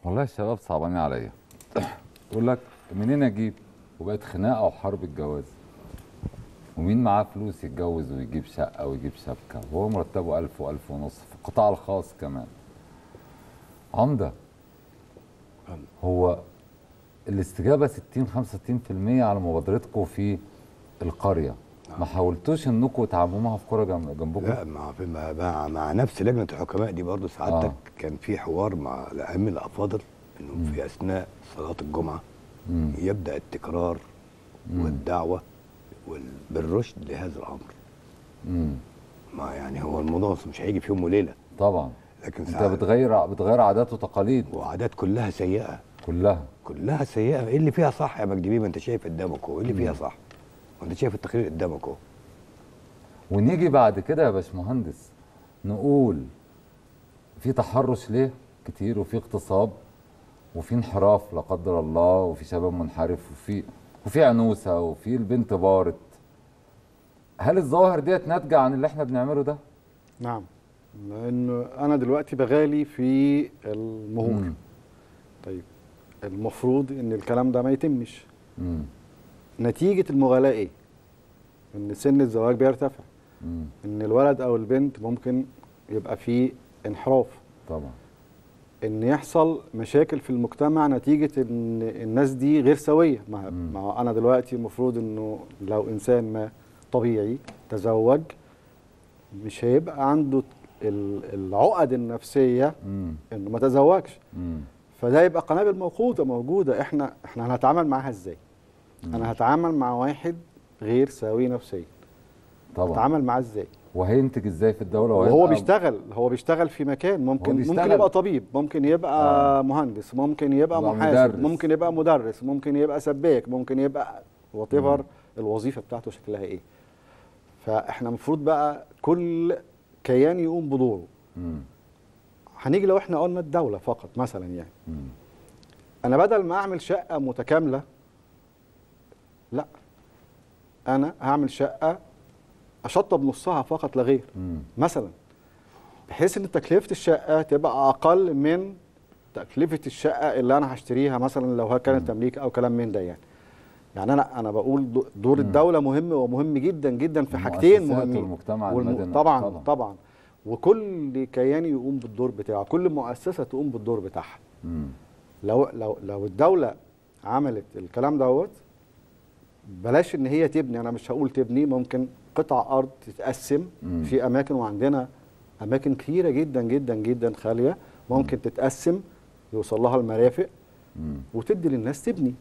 والله الشباب صعبانين عليا. يقول لك منين اجيب، وبقت خناقه وحرب الجواز. ومين معاه فلوس يتجوز ويجيب شقه ويجيب شبكه وهو مرتبه 1000 و1000 ونص في القطاع الخاص كمان. عمده، هو الاستجابه 60 65% على مبادرتكم في القريه. ما حاولتوش انكم تعمموها في قرى جنبكم؟ لا، مع نفس لجنه الحكماء دي برضه سعادتك كان في حوار مع الائمه الافاضل انه في اثناء صلاه الجمعه يبدا التكرار والدعوه بالرشد لهذا الامر. ما يعني هو الموضوع مش هيجي في يوم وليله طبعا. لكن انت بتغير عادات وتقاليد، وعادات كلها سيئه. كلها سيئه. ايه اللي فيها صح يا مجدي بيه؟ ما انت شايف قدامك اهو ايه اللي فيها صح، وانت شايف التقرير قدامك اهو. ونيجي بعد كده يا باشمهندس نقول في تحرش ليه كتير، وفي اغتصاب، وفي انحراف لا قدر الله، وفي شباب منحرف، وفي عنوسه، وفي البنت بارت. هل الظواهر ديت ناتجه عن اللي احنا بنعمله ده؟ نعم، لأنه أنا دلوقتي بغالي في المهور. طيب المفروض إن الكلام ده ما يتمش. نتيجة المغالاة إيه؟ إن سن الزواج بيرتفع. إن الولد أو البنت ممكن يبقى فيه انحراف. طبعا. إن يحصل مشاكل في المجتمع نتيجة إن الناس دي غير سوية. ما هو أنا دلوقتي المفروض إنه لو إنسان ما طبيعي تزوج مش هيبقى عنده العقد النفسيه انه ما تزوجش. فده يبقى قنابل موقوته موجوده. احنا هنتعامل معاها ازاي؟ انا هتعامل مع واحد غير سوي نفسيا، طبعا، هتعامل معاه ازاي؟ وهينتج ازاي في الدوله؟ وهو بيشتغل في مكان ممكن يبقى طبيب، ممكن يبقى مهندس، ممكن يبقى محاسب، ممكن يبقى مدرس، ممكن يبقى سباك، ممكن يبقى وات الوظيفه بتاعته شكلها ايه. فاحنا المفروض بقى كل كيان يقوم بدوره. هنيجي لو احنا قلنا الدولة فقط مثلا يعني انا بدل ما اعمل شقة متكاملة، لا، انا هعمل شقة اشطب نصها فقط لا غير مثلا، بحيث ان تكلفة الشقة تبقى اقل من تكلفة الشقة اللي انا هشتريها مثلا لو كانت تمليك او كلام من ده يعني انا بقول دور الدوله مهم ومهم جدا جدا في حاجتين مهمين. المجتمع المدني طبعا وكل كيان يقوم بالدور بتاعه، كل مؤسسه تقوم بالدور بتاعها. لو الدوله عملت الكلام دوت، بلاش ان هي تبني، انا مش هقول تبني، ممكن قطع ارض تتقسم في اماكن، وعندنا اماكن كثيره جدا جدا جدا خاليه ممكن تتقسم يوصل لها المرافق وتدي للناس تبني،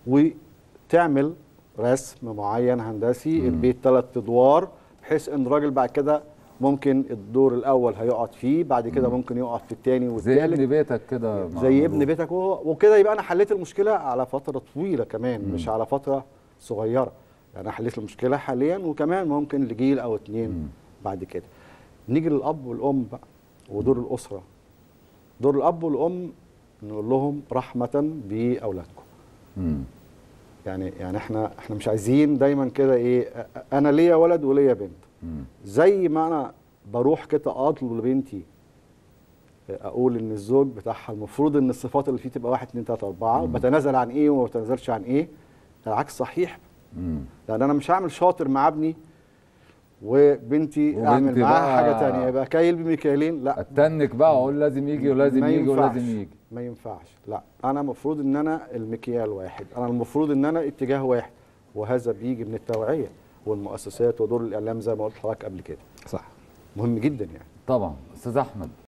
تعمل رسم معين هندسي. البيت 3 ادوار، بحيث ان الراجل بعد كده ممكن الدور الاول هيقعد فيه، بعد كده ممكن يقعد في الثاني والثالث، زي ابن بيتك كده. زي ابن بيتك وكده. يبقى انا حليت المشكله على فتره طويله كمان، مش على فتره صغيره. يعني انا حليت المشكله حاليا، وكمان ممكن لجيل او 2 بعد كده. نيجي للاب والام بقى ودور الاسره. دور الاب والام نقول لهم رحمه باولادكم. يعني احنا مش عايزين دايما كده ايه، انا ليا ولد وليا بنت. زي ما انا بروح كده اطلب لبنتي اقول ان الزوج بتاعها المفروض ان الصفات اللي فيه تبقى 1 2 3 4، وبتنازل عن ايه وما بتنازلش عن ايه. العكس صحيح. لان انا مش هعمل شاطر مع ابني وبنتي اعمل معاها حاجه ثانيه، يبقى كايل بمكيالين. لا، اتنك بقى اقول لازم يجي ولازم يجي ولازم يجي. ما ينفعش. لا، انا المفروض ان انا المكيال واحد، انا المفروض ان انا اتجاه واحد، وهذا بيجي من التوعيه والمؤسسات ودور الاعلام زي ما قلت لحضرتك قبل كده. صح، مهم جدا يعني. طبعا. استاذ احمد،